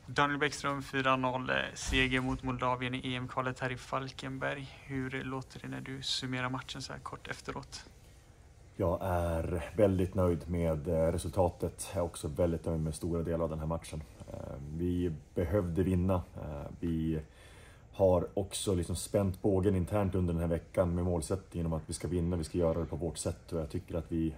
Daniel Bäckström, 4-0 seger mot Moldavien i EM-kvalet här i Falkenberg. Hur låter det när du summerar matchen så här kort efteråt? Jag är väldigt nöjd med resultatet. Jag är också väldigt nöjd med stora delar av den här matchen. Vi behövde vinna. Vi har också liksom spänt bågen internt under den här veckan med målsättningen om att vi ska vinna, vi ska göra det på vårt sätt. Och jag tycker att vi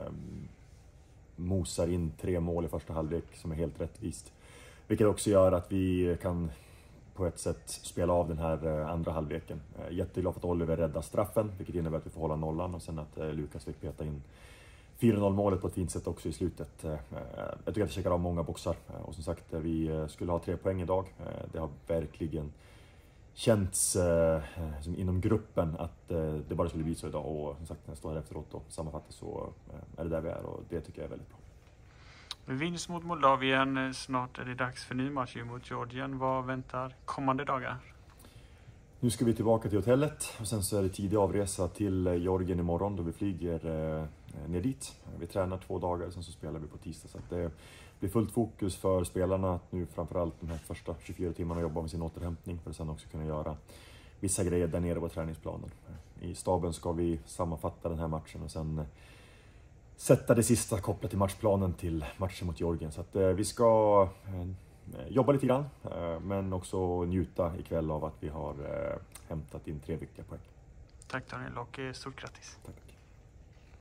mosar in 3 mål i första halvlek som är helt rättvist. Vilket också gör att vi kan på ett sätt spela av den här andra halvleken. Jätteglad för att Oliver räddar straffen, vilket innebär att vi får hålla nollan och sen att Lukas fick peta in 4-0 målet på ett fint sätt också i slutet. Jag tycker att det checkar av många boxar och som sagt, vi skulle ha 3 poäng idag. Det har verkligen känts inom gruppen att det bara skulle bli så idag och som sagt när jag står här efteråt och sammanfattar så är det där vi är och det tycker jag är väldigt bra. Vinst mot Moldavien, snart är det dags för ny match mot Georgien. Vad väntar kommande dagar? Nu ska vi tillbaka till hotellet och sen så är det tidig avresa till Georgien imorgon då vi flyger ner dit. Vi tränar 2 dagar och sen så spelar vi på tisdag så att det blir fullt fokus för spelarna att nu framförallt de här första 24 timmarna jobba med sin återhämtning för att sen också kunna göra vissa grejer där nere på träningsplanen. I staben ska vi sammanfatta den här matchen och sen sätta det sista kopplat till matchplanen till matchen mot Georgien. Så att vi ska jobba lite grann men också njuta ikväll av att vi har hämtat in 3 viktiga poäng. Tack Daniel och stort grattis. Tack.